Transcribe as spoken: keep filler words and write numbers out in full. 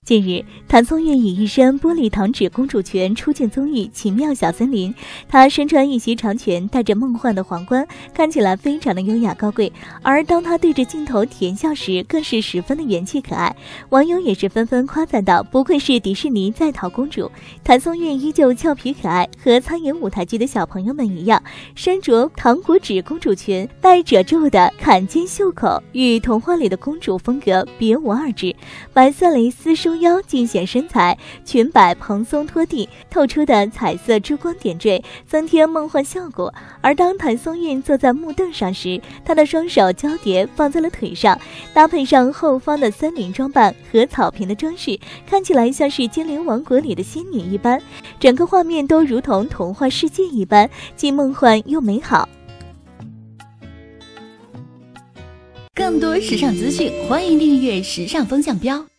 近日，谭松韵以一身玻璃糖纸公主裙出镜综艺《奇妙小森林》，她身穿一袭长裙，戴着梦幻的皇冠，看起来非常的优雅高贵。而当她对着镜头甜笑时，更是十分的元气可爱。网友也是纷纷夸赞道：“不愧是迪士尼在逃公主。”谭松韵依旧俏皮可爱，和参演舞台剧的小朋友们一样，身着糖果纸公主裙，带褶皱的坎肩袖口，与童话里的公主风格别无二致。白色蕾丝收腰尽显身材，裙摆蓬松拖地，透出的彩色珠光点缀，增添梦幻效果。而当谭松韵坐在木凳上时，她的双手交叠放在了腿上，搭配上后方的森林装扮和草坪的装饰，看起来像是精灵王国里的仙女一般，整个画面都如同童话世界一般，既梦幻又美好。 更多时尚资讯，欢迎订阅时尚风向标。